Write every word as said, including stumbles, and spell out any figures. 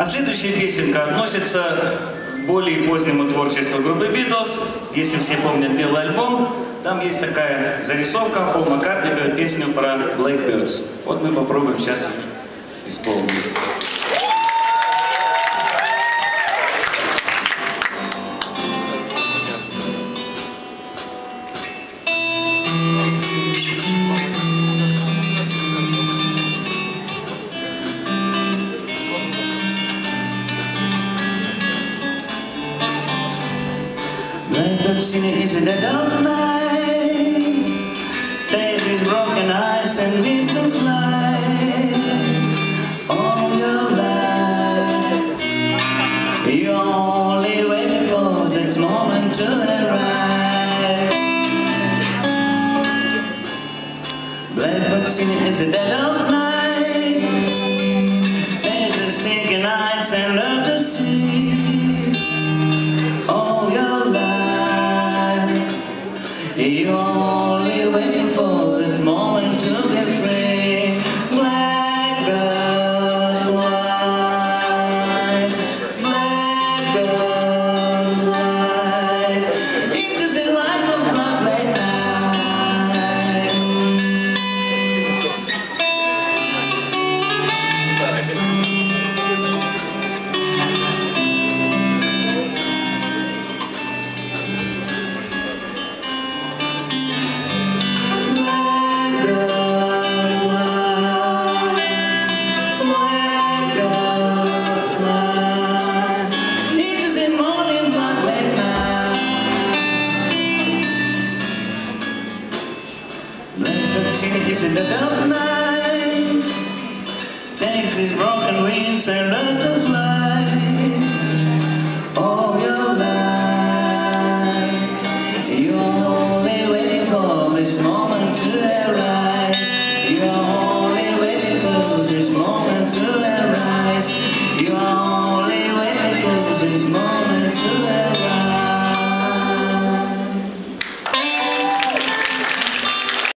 А следующая песенка относится к более позднему творчеству группы Beatles. Если все помнят белый альбом, там есть такая зарисовка, Пол Маккартни поет песню про Blackbirds. Вот мы попробуем сейчас исполнить. Blackbirds in it is a dead of night, takes his broken eyes and need to fly all your life. You're only waiting for this moment to arrive. Blackbirds in it is a dead of night, takes his sinking eyes and learn to see all your life. You're only waiting for this moment to get free. Blackbird fly, blackbird fly into the light of black night. He's in the dead of night, takes his broken wings and learn to fly all your life. You're only waiting for this moment to arrive.